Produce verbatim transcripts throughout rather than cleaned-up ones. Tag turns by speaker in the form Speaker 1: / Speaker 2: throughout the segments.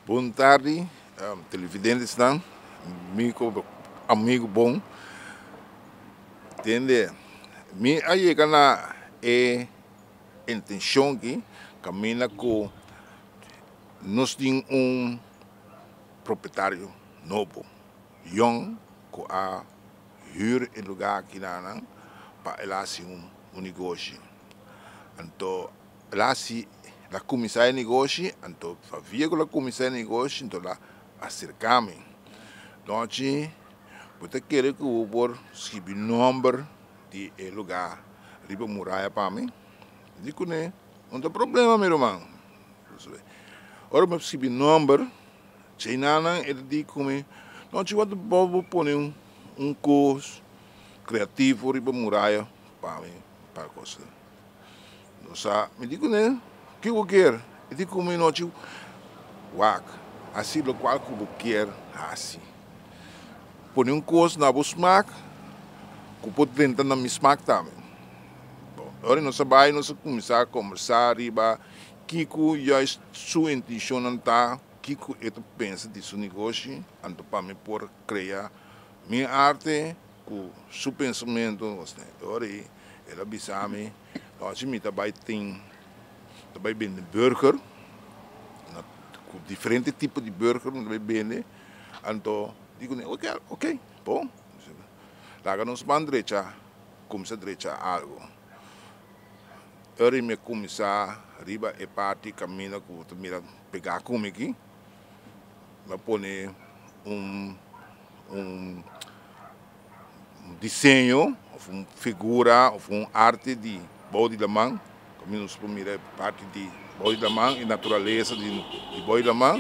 Speaker 1: Boa tarde, um, televidentes estão, amigo, amigo bom. Entende? Mi aí na é intenção que caminha com nós tem um proprietário novo, young, que a huur em lugar aqui na para ele um, um negócio. Então, lá se la comissária de negócio, então, via com a comissária de negócio, então, lá, acercar-me. Então, você quer que eu vou escrever o número de lugar, riba muralha para mim? Digo, né, não tem problema, meu irmão. Ora, eu escrevi o número, sei nada, ele diz comigo, não, eu vou pôr um, um curso criativo, riba muralha para mim, para a coisa. Então, me digo, né, o que eu quero? Eu digo comigo, não, tio, wak, assim, o qual que eu quero, assim. Põe um curso na busmac, que pode tentar na mismac também. Agora nós vai nós começar a conversar riba, Kiko já sua intenção não tá, Kiko é pensa de seu negócio, então para me por criar minha arte, com seu pensamento, agora ela avisa-me, nós me também tem, também vende burger, com diferentes tipos de burger, também vende, então digo, ok, ok, bom. Lá nós vamos direita, começar direita algo. Eu me começar, riba e parte caminho que eu mira pegar comigo aqui. Me pone um, um, um desenho, uma figura, uma arte de boi da mão. Caminho para mirar parte de boi da mão e natureza de, de boi da mão.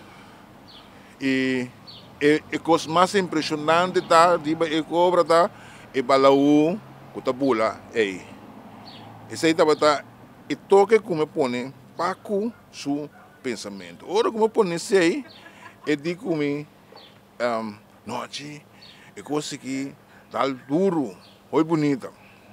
Speaker 1: E a coisa mais impressionante tá, riba e cobra tá, e balau, que tá bula, ei. Esse aí tá, e toque como põe para com seu pensamento. Ora como põe esse aí, e digo comigo, um, noite, eu consegui dar duro, foi bonita.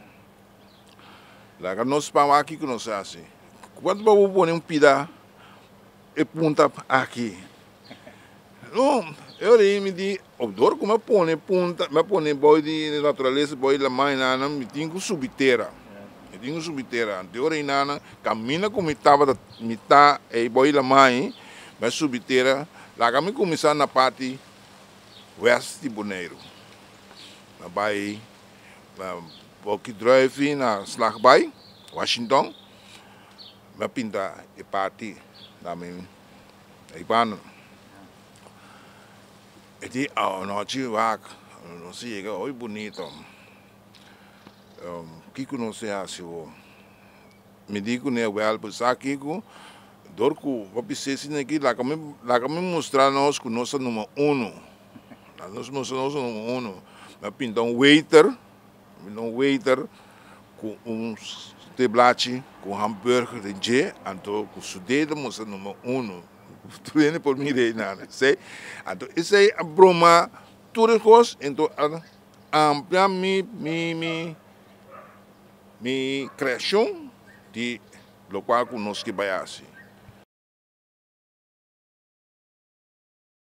Speaker 1: Lá que nós vamos aqui que nós assim, quando vamos pôr um pida, e punta aqui. Não, eu me digo, odor como põe punta, me põe boi de natureza, boi de mãe, não, me tenho subterra. Me tenho subterra. Anterior nana, camina como estava, me tá, e boi de mãe, mas subterra. Lá que me começar na parte oeste de Bonaire. Na Bahia, porque drive na Slack Bay, Washington, me pinta e parte da minha, e pan. E di, oh, no, chivac, não sei, oi bonito. O que que não sei assim, me digo, né, well, pois aqui, dorco, vou pensar assim, aqui, lá que me, lá que me mostrar nós que nós somos número um. Nós mostramos nós número um. Me pinta um waiter, um waiter, com um teblate, com hambúrguer de G, então, com o dedo, mostra número um. Tu viene por mim de nada, sei? Então, isso aí é broma, tudo as coisas, então, amplia mi, mi, mi, mi criação de lo qual nós que vai assim.